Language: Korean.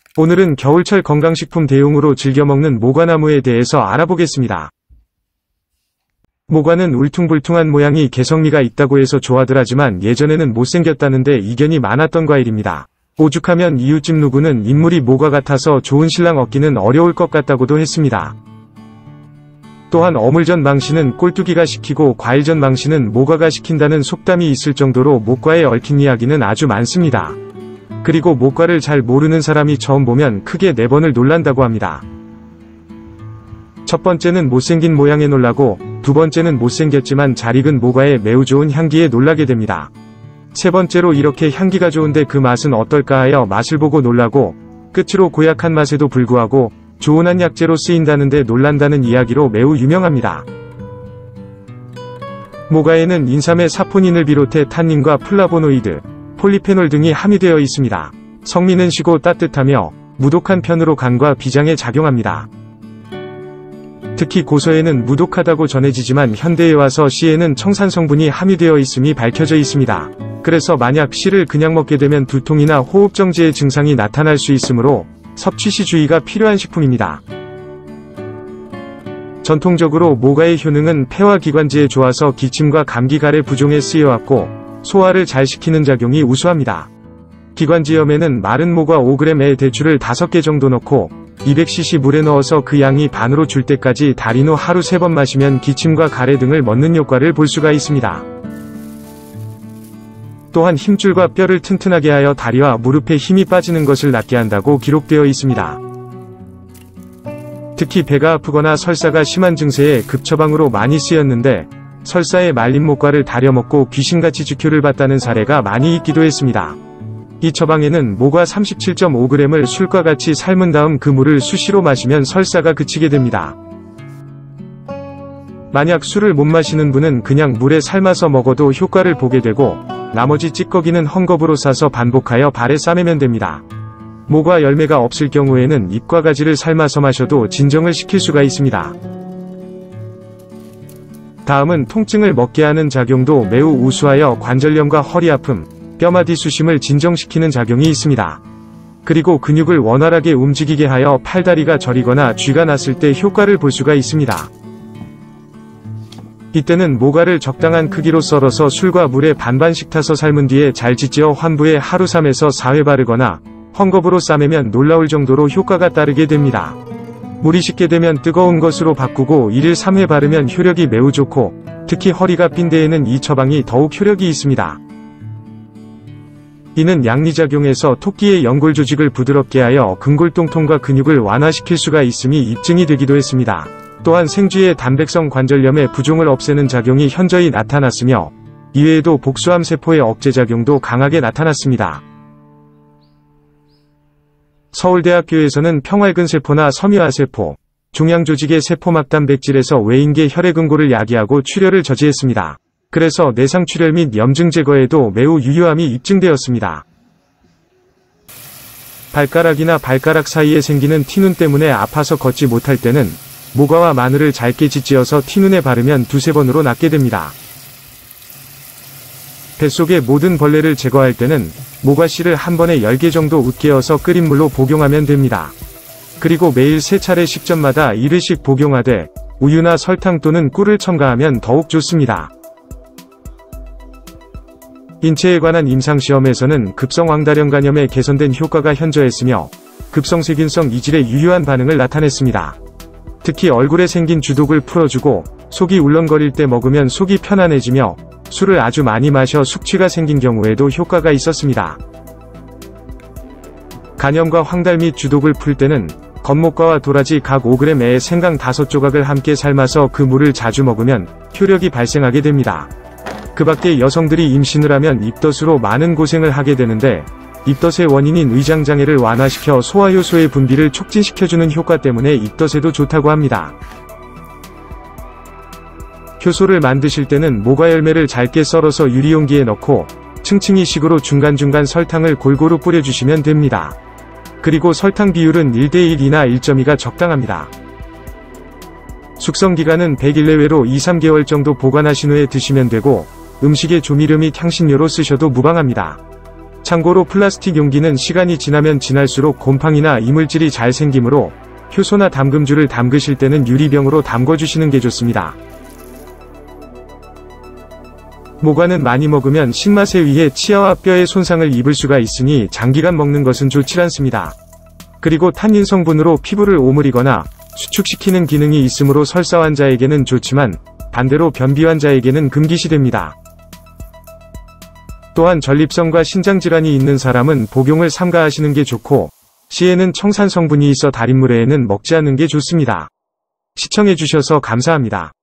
오늘은 겨울철 건강식품 대용으로 즐겨 먹는 모과나무에 대해서 알아보겠습니다. 모과는 울퉁불퉁한 모양이 개성미가 있다고 해서 좋아들 하지만 예전에는 못생겼다는데 이견이 많았던 과일입니다. 오죽하면 이웃집 누구는 인물이 모과 같아서 좋은 신랑 얻기는 어려울 것 같다고도 했습니다. 또한 어물전 망신은 꼴뚜기가 시키고 과일전 망신은 모과가 시킨다는 속담이 있을 정도로 모과에 얽힌 이야기는 아주 많습니다. 그리고 모과를 잘 모르는 사람이 처음 보면 크게 4번을 놀란다고 합니다. 첫 번째는 못생긴 모양에 놀라고, 두 번째는 못생겼지만 잘 익은 모과에 매우 좋은 향기에 놀라게 됩니다. 세 번째로 이렇게 향기가 좋은데 그 맛은 어떨까 하여 맛을 보고 놀라고, 끝으로 고약한 맛에도 불구하고 좋은 한약재로 쓰인다는데 놀란다는 이야기로 매우 유명합니다. 모과에는 인삼의 사포닌을 비롯해 탄닌과 플라보노이드, 폴리페놀 등이 함유되어 있습니다. 성미는 시고 따뜻하며 무독한 편으로 간과 비장에 작용합니다. 특히 고서에는 무독하다고 전해지지만 현대에 와서 씨에는 청산 성분이 함유되어 있음이 밝혀져 있습니다. 그래서 만약 씨를 그냥 먹게 되면 두통이나 호흡정지의 증상이 나타날 수 있으므로 섭취 시 주의가 필요한 식품입니다. 전통적으로 모과의 효능은 폐와 기관지에 좋아서 기침과 감기 가래 부종에 쓰여왔고 소화를 잘 시키는 작용이 우수합니다. 기관지염에는 마른 모과 5g에 대추를 5개 정도 넣고 200cc 물에 넣어서 그 양이 반으로 줄 때까지 달인 후 하루 3번 마시면 기침과 가래 등을 멎는 효과를 볼 수가 있습니다. 또한 힘줄과 뼈를 튼튼하게 하여 다리와 무릎에 힘이 빠지는 것을 낫게 한다고 기록되어 있습니다. 특히 배가 아프거나 설사가 심한 증세에 급처방으로 많이 쓰였는데 설사에 말린 모과를 다려 먹고 귀신같이 즉효를 봤다는 사례가 많이 있기도 했습니다. 이 처방에는 모과 37.5g을 술과 같이 삶은 다음 그 물을 수시로 마시면 설사가 그치게 됩니다. 만약 술을 못 마시는 분은 그냥 물에 삶아서 먹어도 효과를 보게 되고 나머지 찌꺼기는 헝겊으로 싸서 반복하여 발에 싸매면 됩니다. 모과 열매가 없을 경우에는 잎과 가지를 삶아서 마셔도 진정을 시킬 수가 있습니다. 다음은 통증을 먹게 하는 작용도 매우 우수하여 관절염과 허리 아픔, 뼈마디 수심을 진정시키는 작용이 있습니다. 그리고 근육을 원활하게 움직이게 하여 팔다리가 저리거나 쥐가 났을 때 효과를 볼 수가 있습니다. 이때는 모과를 적당한 크기로 썰어서 술과 물에 반반씩 타서 삶은 뒤에 잘 지지어 환부에 하루 3에서 4회 바르거나 헝겊으로 싸매면 놀라울 정도로 효과가 따르게 됩니다. 물이 식게 되면 뜨거운 것으로 바꾸고 1일 3회 바르면 효력이 매우 좋고 특히 허리가 삔 데에는 이 처방이 더욱 효력이 있습니다. 이는 양리작용에서 토끼의 연골 조직을 부드럽게 하여 근골통통과 근육을 완화시킬 수가 있음이 입증이 되기도 했습니다. 또한 생쥐의 단백성 관절염의 부종을 없애는 작용이 현저히 나타났으며 이외에도 복수암 세포의 억제작용도 강하게 나타났습니다. 서울대학교에서는 평활근세포나 섬유화세포, 중양조직의 세포막 단백질에서 외인계 혈액응고를 야기하고 출혈을 저지했습니다. 그래서 내상출혈 및 염증 제거에도 매우 유효함이 입증되었습니다. 발가락이나 발가락 사이에 생기는 티눈 때문에 아파서 걷지 못할 때는 모과와 마늘을 잘게 지지어서 티눈에 바르면 2-3번으로 낫게 됩니다. 뱃속의 모든 벌레를 제거할 때는 모과씨를 한 번에 10개 정도 으깨어서 끓인 물로 복용하면 됩니다. 그리고 매일 3차례 식전마다 1회씩 복용하되 우유나 설탕 또는 꿀을 첨가하면 더욱 좋습니다. 인체에 관한 임상시험에서는 급성왕다령 간염에 개선된 효과가 현저했으며 급성세균성 이질에 유효한 반응을 나타냈습니다. 특히 얼굴에 생긴 주독을 풀어주고 속이 울렁거릴 때 먹으면 속이 편안해지며 술을 아주 많이 마셔 숙취가 생긴 경우에도 효과가 있었습니다. 간염과 황달 및 주독을 풀 때는 건모과와 도라지 각 5g에 생강 5조각을 함께 삶아서 그 물을 자주 먹으면 효력이 발생하게 됩니다. 그 밖에 여성들이 임신을 하면 입덧으로 많은 고생을 하게 되는데 입덧의 원인인 의장장애를 완화시켜 소화효소의 분비를 촉진시켜주는 효과 때문에 입덧에도 좋다고 합니다. 효소를 만드실 때는 모과 열매를 잘게 썰어서 유리용기에 넣고 층층이 식으로 중간중간 설탕을 골고루 뿌려주시면 됩니다. 그리고 설탕 비율은 1:1이나 1.2가 적당합니다. 숙성기간은 100일 내외로 2-3개월 정도 보관하신 후에 드시면 되고 음식에 조미료 및 향신료로 쓰셔도 무방합니다. 참고로 플라스틱 용기는 시간이 지나면 지날수록 곰팡이나 이물질이 잘 생기므로 효소나 담금주를 담그실 때는 유리병으로 담궈주시는 게 좋습니다. 모과는 많이 먹으면 신맛에 의해 치아와 뼈에 손상을 입을 수가 있으니 장기간 먹는 것은 좋지 않습니다. 그리고 탄닌 성분으로 피부를 오므리거나 수축시키는 기능이 있으므로 설사 환자에게는 좋지만 반대로 변비 환자에게는 금기시됩니다. 또한 전립선과 신장질환이 있는 사람은 복용을 삼가하시는 게 좋고, 씨에는 청산 성분이 있어 달인물회에는 먹지 않는 게 좋습니다. 시청해주셔서 감사합니다.